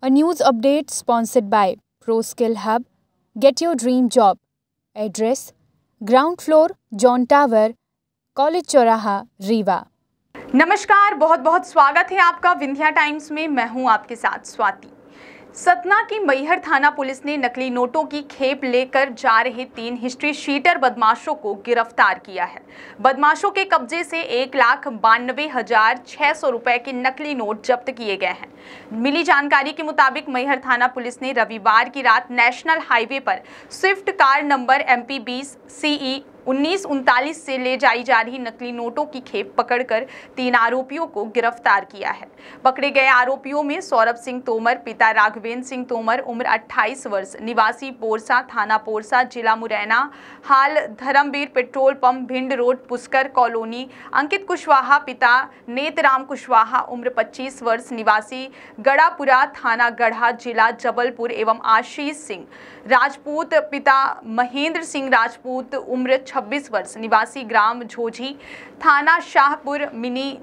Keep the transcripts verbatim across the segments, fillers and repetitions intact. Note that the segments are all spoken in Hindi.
A news update sponsored by ProSkill Hub. Get your dream job. Address: ground floor, John tower, college चौराहा, रीवा। नमस्कार, बहुत बहुत स्वागत है आपका विंध्या टाइम्स में। मैं हूं आपके साथ स्वाति। सतना की मैहर थाना पुलिस ने नकली नोटों की खेप लेकर जा रहे तीन हिस्ट्री शीटर बदमाशों को गिरफ्तार किया है। बदमाशों के कब्जे से एक लाख बानवे हजार छह सौ रुपए के नकली नोट जब्त किए गए हैं। मिली जानकारी के मुताबिक मैहर थाना पुलिस ने रविवार की रात नेशनल हाईवे पर Swift car number M P बीस सी ई उन्नीस उनतालीस से ले जाई जा रही नकली नोटों की खेप पकड़कर तीन आरोपियों को गिरफ्तार किया है। पकड़े गए आरोपियों में सौरभ सिंह तोमर, पिता राघवेंद्र सिंह तोमर, उम्र अट्ठाईस वर्ष, निवासी पोरसा, थाना पोरसा, जिला मुरैना, हाल Dharamveer petrol pump, Bhind road, Pushkar colony. Ankit Kushwaha, पिता नेतराम कुशवाहा, उम्र पच्चीस वर्ष, निवासी गढ़ापुरा, थाना गढ़ा, जिला जबलपुर एवं आशीष सिंह राजपूत, पिता महेंद्र सिंह राजपूत, उम्र छब्बीस वर्ष, निवासी ग्राम झोझी, थाना शाहपुर मिनी,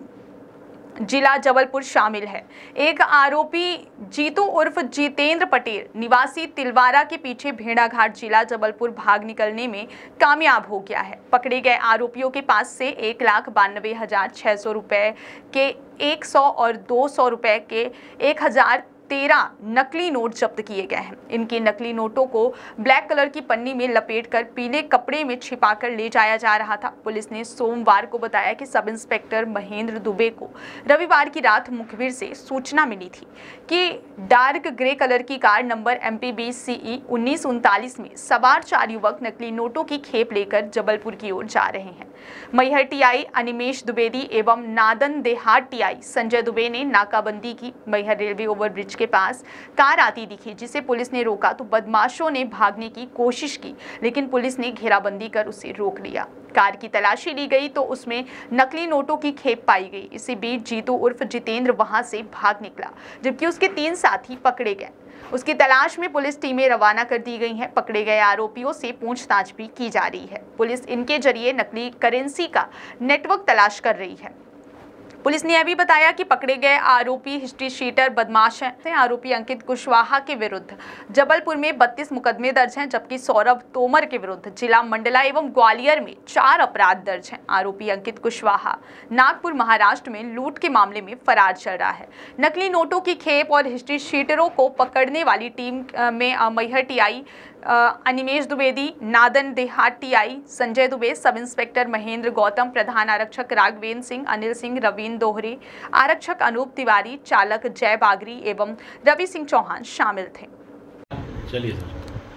जिला जबलपुर शामिल है। एक आरोपी जीतू उर्फ जितेंद्र पटेल, निवासी तिलवारा के पीछे भेड़ाघाट, जिला जबलपुर भाग निकलने में कामयाब हो गया है। पकड़े गए आरोपियों के पास से एक लाख बानवे हजार छह सौ रुपए के एक सौ और दो सौ रुपए के एक हजार तेरह नकली नोट जब्त किए गए हैं। इनके नकली नोटों को ब्लैक कलर की पन्नी में लपेटकर पीले कपड़े में छिपाकर ले जाया जा रहा था। पुलिस ने सोमवार को बताया कि सब इंस्पेक्टर महेंद्र दुबे को रविवार की रात मुखबिर से सूचना मिली थी कि डार्क ग्रे कलर की कार नंबर एम पी बीस सी ई उन्नीस उनतालीस में सवार चार युवक नकली नोटों की खेप लेकर जबलपुर की ओर जा रहे हैं। मैहर टीआई अनिमेश द्विवेदी एवं नादन देहात टीआई संजय दुबे ने नाकाबंदी की। मैहर रेलवे ओवरब्रिज के पास कार आती दिखी, जिसे पुलिस ने रोका तो बदमाशों ने भागने की कोशिश की, लेकिन पुलिस ने घेराबंदी कर उसे रोक लिया। कार की तलाशी ली गई तो उसमें नकली नोटों की खेप पाई गई। इसी बीच जीतू उर्फ जितेंद्र वहां से भाग निकला, जबकि उसके तीन साथी पकड़े गए। उसकी तलाश में पुलिस टीमें रवाना कर दी गई हैं। पकड़े गए आरोपियों से पूछताछ भी की जा रही है। पुलिस इनके जरिए नकली करेंसी का नेटवर्क तलाश कर रही है। पुलिस ने यह भी बताया कि पकड़े गए आरोपी हिस्ट्री शीटर बदमाश हैं। आरोपी अंकित कुशवाहा के विरुद्ध जबलपुर में बत्तीस मुकदमे दर्ज हैं, जबकि सौरभ तोमर के विरुद्ध जिला मंडला एवं ग्वालियर में चार अपराध दर्ज हैं। आरोपी अंकित कुशवाहा नागपुर महाराष्ट्र में लूट के मामले में फरार चल रहा है। नकली नोटों की खेप और हिस्ट्री शीटरों को पकड़ने वाली टीम में Maihar TI Animesh Dwivedi, Nadan Dehat TI Sanjay Dubey, sub inspector Mahendra Gautam, प्रधान आरक्षक राघवेंद्र सिंह, अनिल सिंह, रवीन दोहरे, आरक्षक अनूप तिवारी, चालक जय बागरी एवं रवि सिंह चौहान शामिल थे। चलिए सर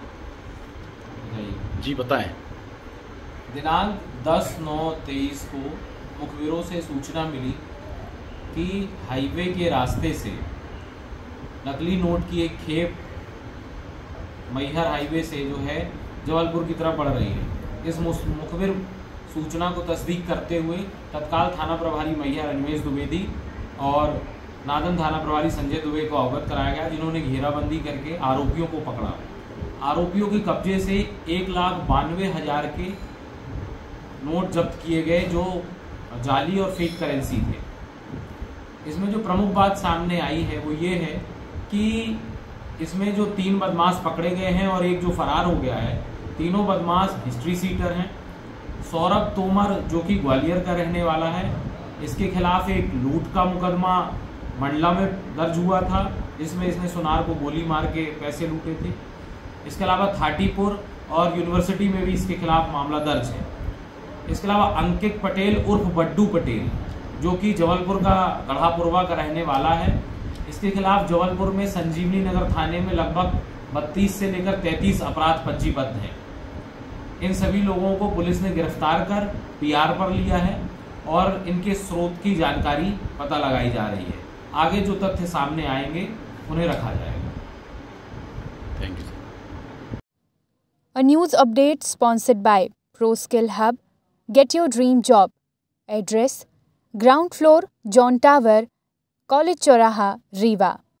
जी बताएं। दिनांक दस नौ तेईस को मुखबिरों से सूचना मिली कि हाईवे के रास्ते से नकली नोट की एक खेप मैहर हाईवे से जो है जबलपुर की तरफ बढ़ रही है। इस मुखबिर सूचना को तस्दीक करते हुए तत्काल थाना प्रभारी मैहर अनिमेश द्विवेदी और नादन थाना प्रभारी संजय दुबे को अवगत कराया गया, जिन्होंने घेराबंदी करके आरोपियों को पकड़ा। आरोपियों के कब्जे से एक लाख बानवे हजार के नोट जब्त किए गए, जो जाली और फेक करेंसी थे। इसमें जो प्रमुख बात सामने आई है वो ये है कि इसमें जो तीन बदमाश पकड़े गए हैं और एक जो फरार हो गया है, तीनों बदमाश हिस्ट्री सीटर हैं। सौरभ तोमर जो कि ग्वालियर का रहने वाला है, इसके खिलाफ एक लूट का मुकदमा मंडला में दर्ज हुआ था, जिसमें इसने सुनार को गोली मार के पैसे लूटे थे। इसके अलावा थाटीपुर और यूनिवर्सिटी में भी इसके खिलाफ मामला दर्ज है। इसके अलावा अंकित पटेल उर्फ बड्डू पटेल जो कि जबलपुर का गढ़ापुरवा का रहने वाला है, इसके खिलाफ जबलपुर में संजीवनी नगर थाने में लगभग बत्तीस से लेकर तैंतीस अपराध पंजीबद्ध हैं। इन सभी लोगों को पुलिस ने गिरफ्तार कर पीआर पर लिया है और इनके स्रोत की जानकारी पता लगाई जा रही है। आगे जो तथ्य सामने आएंगे उन्हें रखा जाएगा। Thank you. A news update sponsored by Proskill hub. Get your dream job. Address: ground floor, John tower, college चौराहा, रीवा।